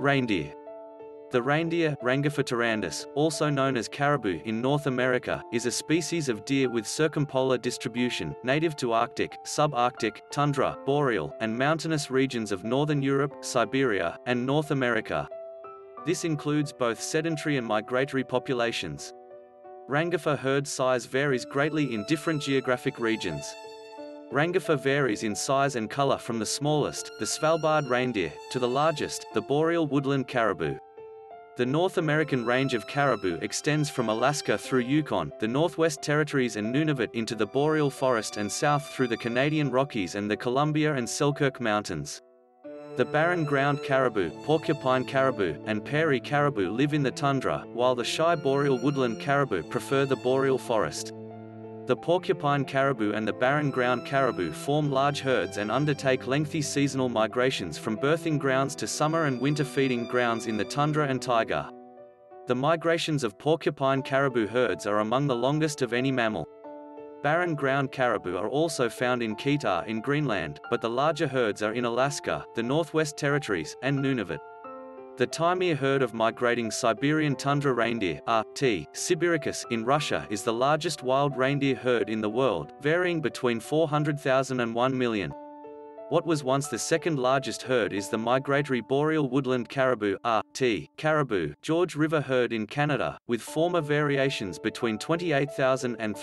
Reindeer. The reindeer, Rangifer tarandus, also known as caribou in North America, is a species of deer with circumpolar distribution, native to Arctic, subarctic, tundra, boreal, and mountainous regions of northern Europe, Siberia, and North America. This includes both sedentary and migratory populations. Rangifer herd size varies greatly in different geographic regions. Rangifer varies in size and color from the smallest, the Svalbard reindeer, to the largest, the boreal woodland caribou. The North American range of caribou extends from Alaska through Yukon, the Northwest Territories and Nunavut into the boreal forest and south through the Canadian Rockies and the Columbia and Selkirk Mountains. The barren ground caribou, porcupine caribou, and prairie caribou live in the tundra, while the shy boreal woodland caribou prefer the boreal forest. The porcupine caribou and the barren ground caribou form large herds and undertake lengthy seasonal migrations from birthing grounds to summer and winter feeding grounds in the tundra and taiga. The migrations of porcupine caribou herds are among the longest of any mammal. Barren ground caribou are also found in Kitaar in Greenland, but the larger herds are in Alaska, the Northwest Territories, and Nunavut. The Taimyr herd of migrating Siberian tundra reindeer T. sibiricus in Russia is the largest wild reindeer herd in the world, varying between 400,000 and 1 million. What was once the second largest herd is the migratory boreal woodland caribou T. caribou George River herd in Canada, with former variations between 28,000 and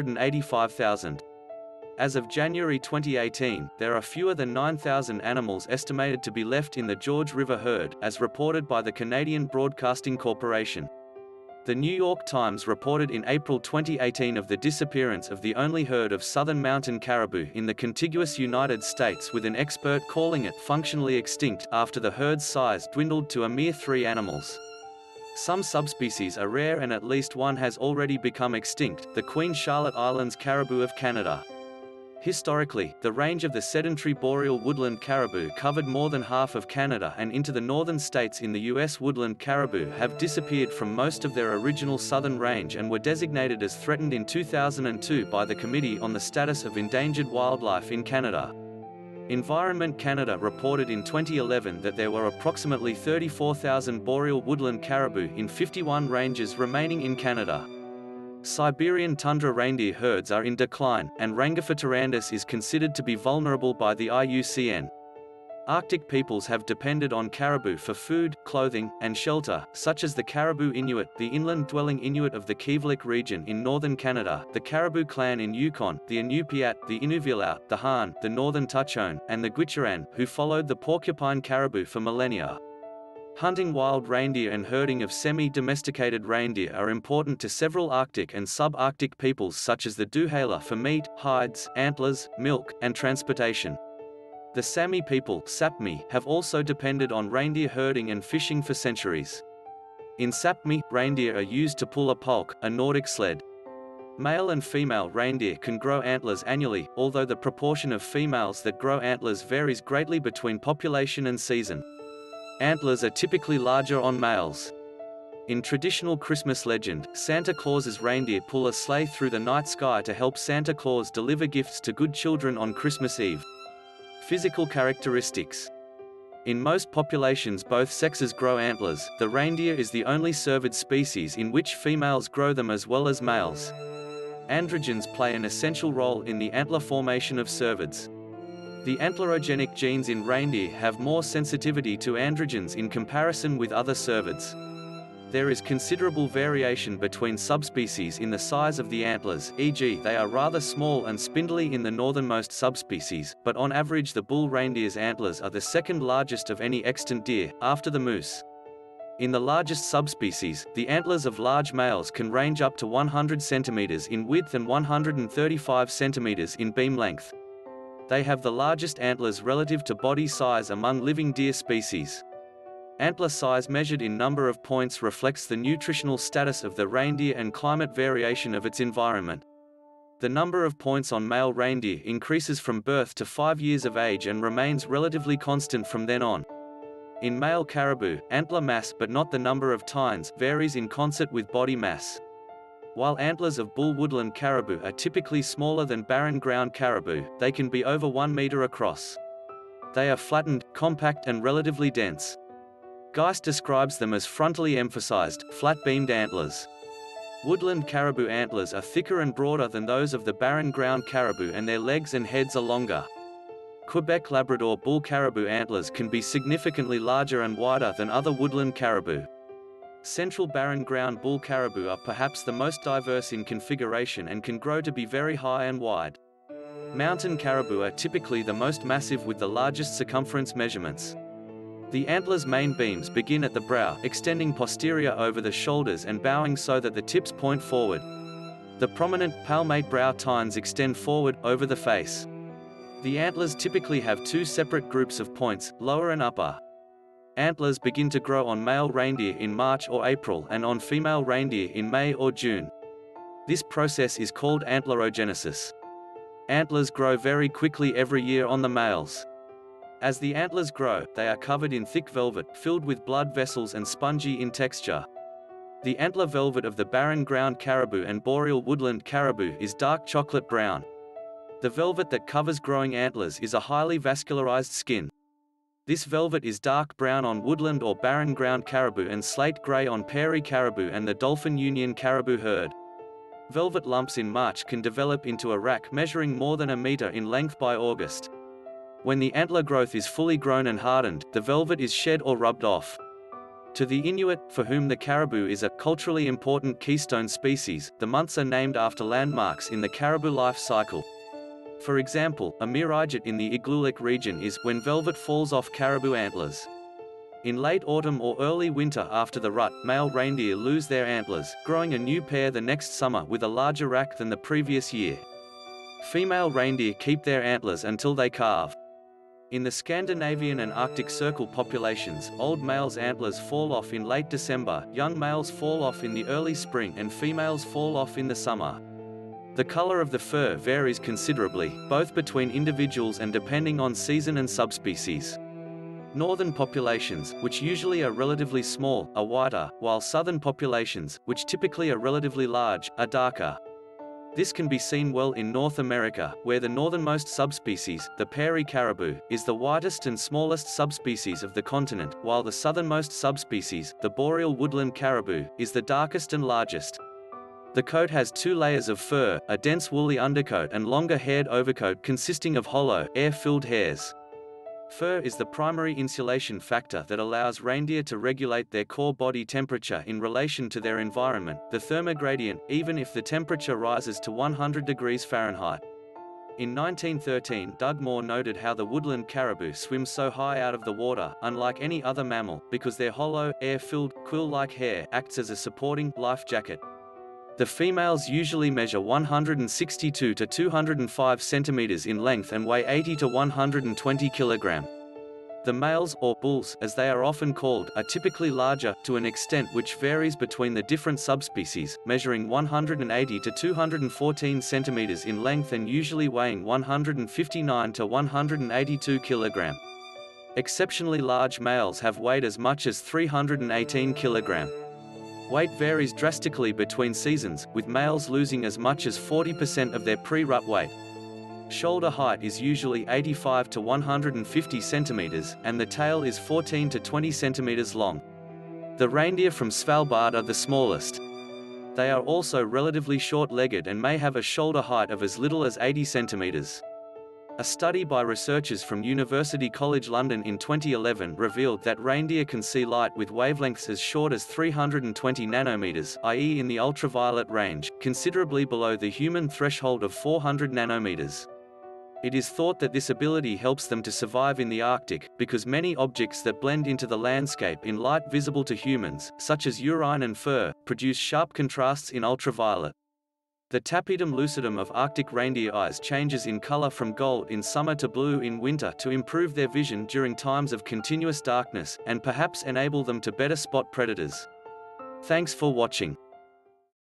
385,000. As of January 2018, there are fewer than 9,000 animals estimated to be left in the George River herd, as reported by the Canadian Broadcasting Corporation. The New York Times reported in April 2018 of the disappearance of the only herd of southern mountain caribou in the contiguous United States, with an expert calling it functionally extinct after the herd's size dwindled to a mere 3 animals. Some subspecies are rare and at least one has already become extinct, the Queen Charlotte Islands caribou of Canada. Historically, the range of the sedentary boreal woodland caribou covered more than half of Canada, and into the northern states in the U.S. woodland caribou have disappeared from most of their original southern range and were designated as threatened in 2002 by the Committee on the Status of Endangered Wildlife in Canada. Environment Canada reported in 2011 that there were approximately 34,000 boreal woodland caribou in 51 ranges remaining in Canada. Siberian tundra reindeer herds are in decline, and Rangifer tarandus is considered to be vulnerable by the IUCN. Arctic peoples have depended on caribou for food, clothing, and shelter, such as the Caribou Inuit, the inland-dwelling Inuit of the Kivalik region in northern Canada, the Caribou clan in Yukon, the Inupiat, the Inuvialuit, the Han, the northern Tutchone, and the Gwich'in, who followed the porcupine caribou for millennia. Hunting wild reindeer and herding of semi-domesticated reindeer are important to several Arctic and subarctic peoples such as the Duhala for meat, hides, antlers, milk, and transportation. The Sami people Sapmi have also depended on reindeer herding and fishing for centuries. In Sapmi, reindeer are used to pull a pulk, a Nordic sled. Male and female reindeer can grow antlers annually, although the proportion of females that grow antlers varies greatly between population and season. Antlers are typically larger on males. In traditional Christmas legend, Santa Claus's reindeer pull a sleigh through the night sky to help Santa Claus deliver gifts to good children on Christmas Eve. Physical characteristics. In most populations both sexes grow antlers. The reindeer is the only cervid species in which females grow them as well as males. Androgens play an essential role in the antler formation of cervids. The antlerogenic genes in reindeer have more sensitivity to androgens in comparison with other cervids. There is considerable variation between subspecies in the size of the antlers, e.g. they are rather small and spindly in the northernmost subspecies, but on average the bull reindeer's antlers are the second largest of any extant deer, after the moose. In the largest subspecies, the antlers of large males can range up to 100 centimeters in width and 135 centimeters in beam length. They have the largest antlers relative to body size among living deer species. Antler size measured in number of points reflects the nutritional status of the reindeer and climate variation of its environment. The number of points on male reindeer increases from birth to 5 years of age and remains relatively constant from then on. In male caribou, antler mass, but not the number of tines, varies in concert with body mass. While antlers of bull woodland caribou are typically smaller than barren ground caribou, they can be over 1 meter across. They are flattened, compact and relatively dense. Geist describes them as frontally emphasized, flat-beamed antlers. Woodland caribou antlers are thicker and broader than those of the barren ground caribou, and their legs and heads are longer. Quebec Labrador bull caribou antlers can be significantly larger and wider than other woodland caribou. Central barren ground bull caribou are perhaps the most diverse in configuration and can grow to be very high and wide. Mountain caribou are typically the most massive with the largest circumference measurements. The antler's main beams begin at the brow, extending posterior over the shoulders and bowing so that the tips point forward. The prominent, palmate brow tines extend forward, over the face. The antlers typically have two separate groups of points, lower and upper. Antlers begin to grow on male reindeer in March or April and on female reindeer in May or June. This process is called antlerogenesis. Antlers grow very quickly every year on the males. As the antlers grow, they are covered in thick velvet, filled with blood vessels and spongy in texture. The antler velvet of the barren ground caribou and boreal woodland caribou is dark chocolate brown. The velvet that covers growing antlers is a highly vascularized skin. This velvet is dark brown on woodland or barren ground caribou and slate gray on prairie caribou and the Dauphin Union caribou herd. Velvet lumps in March can develop into a rack measuring more than a meter in length by August. When the antler growth is fully grown and hardened, the velvet is shed or rubbed off. To the Inuit, for whom the caribou is a culturally important keystone species, the months are named after landmarks in the caribou life cycle. For example, a Mirajit in the Igloolik region is when velvet falls off caribou antlers. In late autumn or early winter after the rut, male reindeer lose their antlers, growing a new pair the next summer with a larger rack than the previous year. Female reindeer keep their antlers until they calve. In the Scandinavian and Arctic Circle populations, old males' antlers fall off in late December, young males fall off in the early spring and females fall off in the summer. The color of the fur varies considerably, both between individuals and depending on season and subspecies. Northern populations, which usually are relatively small, are whiter, while southern populations, which typically are relatively large, are darker. This can be seen well in North America, where the northernmost subspecies, the prairie caribou, is the whitest and smallest subspecies of the continent, while the southernmost subspecies, the boreal woodland caribou, is the darkest and largest. The coat has two layers of fur, a dense woolly undercoat and longer-haired overcoat consisting of hollow, air-filled hairs. Fur is the primary insulation factor that allows reindeer to regulate their core body temperature in relation to their environment, the thermogradient, even if the temperature rises to 100 degrees Fahrenheit. In 1913, Doug Moore noted how the woodland caribou swims so high out of the water, unlike any other mammal, because their hollow, air-filled, quill-like hair acts as a supporting, life jacket. The females usually measure 162 to 205 centimeters in length and weigh 80 to 120 kilograms. The males, or bulls, as they are often called, are typically larger, to an extent which varies between the different subspecies, measuring 180 to 214 centimeters in length and usually weighing 159 to 182 kilograms. Exceptionally large males have weighed as much as 318 kilograms. Weight varies drastically between seasons, with males losing as much as 40% of their pre-rut weight. Shoulder height is usually 85 to 150 centimeters, and the tail is 14 to 20 centimeters long. The reindeer from Svalbard are the smallest. They are also relatively short-legged and may have a shoulder height of as little as 80 centimeters. A study by researchers from University College London in 2011 revealed that reindeer can see light with wavelengths as short as 320 nanometers, i.e. in the ultraviolet range, considerably below the human threshold of 400 nanometers. It is thought that this ability helps them to survive in the Arctic, because many objects that blend into the landscape in light visible to humans, such as urine and fur, produce sharp contrasts in ultraviolet. The tapetum lucidum of Arctic reindeer eyes changes in color from gold in summer to blue in winter to improve their vision during times of continuous darkness, and perhaps enable them to better spot predators. Thanks for watching.